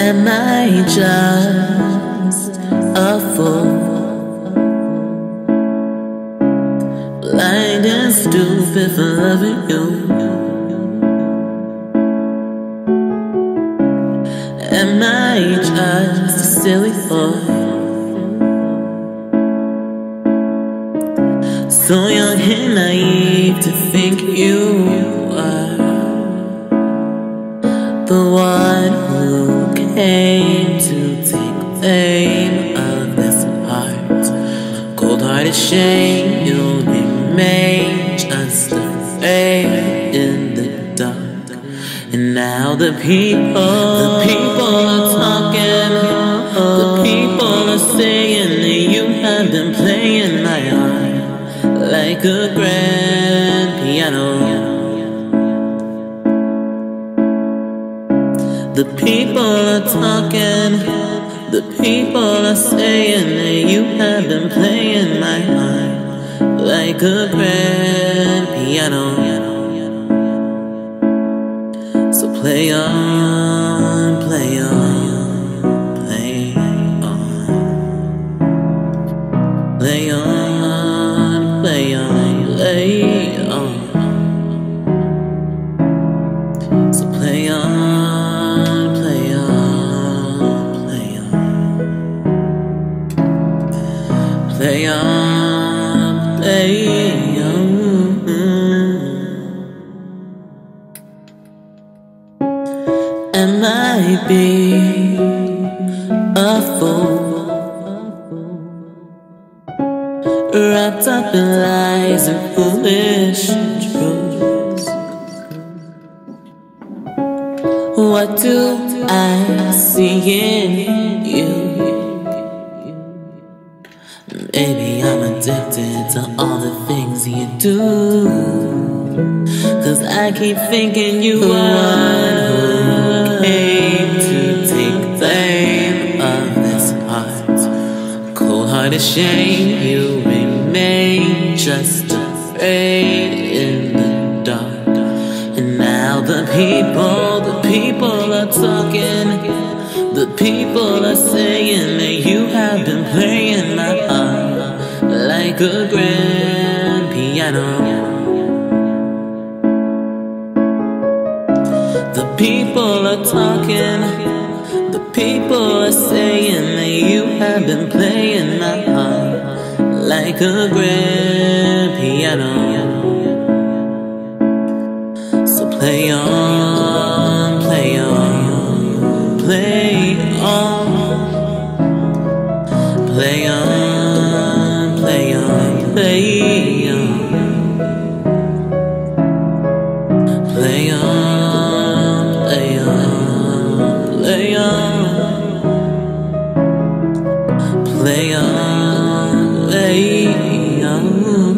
Am I just a fool, blind and stupid for loving you? Am I just a silly boy, so young and naive to think you are the one who came to take aim of this heart? Cold-hearted shame, you'll remain just a fade in the dark. And now the people are talking. The people are saying that you have been playing my heart like a grand piano. The people are talking. The people are saying that you have been playing my heart like a grand piano. So play on, play on, play on, play on, play on, play on. So play on, play on, play on, play on, play on. Am I being a fool, wrapped up in lies and foolish truths? What do I see in you? Maybe I'm addicted to all the things you do, 'cause I keep thinking you are one who came to take blame of this heart. Cold-hearted shame, you remain just afraid in the dark. And now the people are talking. The people are saying that you have been playing my heart like a grand piano. The people are talking. The people are saying that you have been playing my heart like a grand piano. So play on, play on, play on, play on, play on, play on, play on, play on, play on, play on, play on.